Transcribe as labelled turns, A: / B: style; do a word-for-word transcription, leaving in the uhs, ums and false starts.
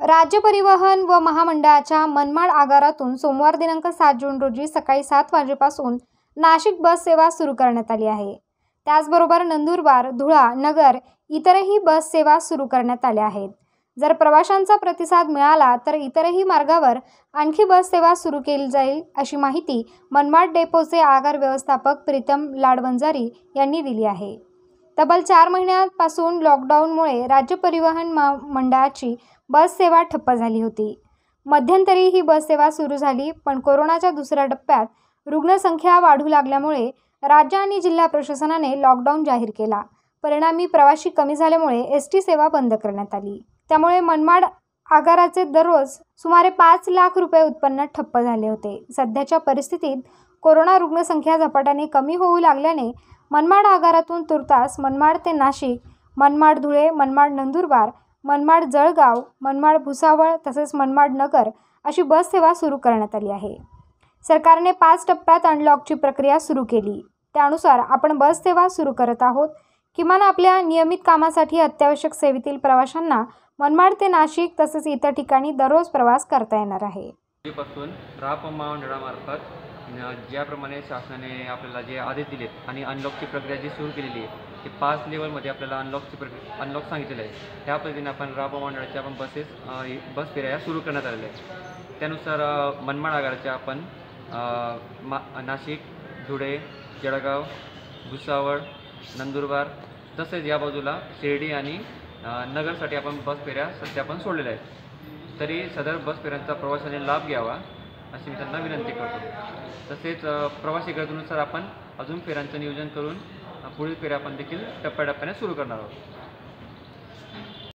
A: राज्य परिवहन व महामंडळाच्या मनमाड आगारातून सोमवार दिनांक सात जून रोजी सकाळी सात वाजेपासून नाशिक बस सेवा सुरू करण्यात आली आहे। त्याचबरोबर नंदुरबार, धुळा, नगर इतरही बस सेवा सुरू करण्यात आल्या आहेत। जर प्रवाशांचा प्रतिसाद मिळाला तर इतरही मार्गावर आणखी बस सेवा सुरू केली जाईल, अशी माहिती मनमाड डेपोचे आगार व्यवस्थापक प्रीतम लाडवंजारी यांनी दिली आहे। तब्बल चार महिन्यांपासून लॉकडाऊनमुळे राज्य परिवहन मंडळाची बस सेवा ठप्प झाली होती। मध्यंतरी ही बस सेवा सुरू झाली, पण कोरोनाच्या दुसऱ्या टप्प्यात रुग्णसंख्या वाढू लागल्यामुळे राज्य आणि जिल्हा प्रशासनाने लॉकडाऊन जाहीर केला। परिणामी प्रवासी कमी झाल्यामुळे एस टी सेवा बंद करण्यात आली। त्यामुळे मनमाड आगाराचे दररोज सुमारे पाच लाख रुपये उत्पन्न ठप्प झाले होते। सध्याच्या परिस्थितीत कोरोना रुग्णसंख्या झपाट्याने कमी होऊ लागल्याने मनमाड आगारातून तुर्तास मनमाड ते नाशिक, मनमाड धुळे, मनमाड नंदुरबार, मनमाड जळगाव, मनमाड भुसावळ तसेच मनमाड नगर अशी बस सेवा सुरू करण्यात आली आहे। सरकारने पाच टप्प्यात अनलॉकची प्रक्रिया सुरू केली, त्यानुसार आपण बस सेवा सुरू करत आहोत। किमान आपल्या नियमित कामासाठी अत्यावश्यक सेवेतील प्रवाशांना मनमाड ते नाशिक तसेच इतर ठिकाणी दररोज प्रवास करता येणार आहे।
B: पासून राप महामंडळामार्फत ज्याप्रमाणे शासनाने आपल्याला जे आदेश दिलेत आणि अनलॉकची प्रक्रिया जी सुरू केलेली आहे ते पाच लेवलमध्ये आपल्याला अनलॉकची प्रक्रिया अनलॉक सांगितलेलं आहे। त्या पद्धतीने आपण राप महामंडळाच्या आपण बसेस बस फेऱ्या सुरू करण्यात आलेल्या आहेत। त्यानुसार मनमाड आगाराच्या आपण नाशिक, धुळे, जळगाव, भुसावळ, नंदुरबार तसेच या बाजूला शिर्डी आणि नगरसाठी आपण बस फेऱ्या सध्या आपण सोडलेल्या आहेत। तरी सदर बस फेऱ्यांचा प्रवाशांनी लाभ घ्यावा अशी मी त्यांना विनंती करतो। तसेच प्रवासी गरजेनुसार आपण अजून फेऱ्यांचं नियोजन करून पुढील फेऱ्या आपण देखील टप्प्याटप्प्याने सुरू करणार आहोत।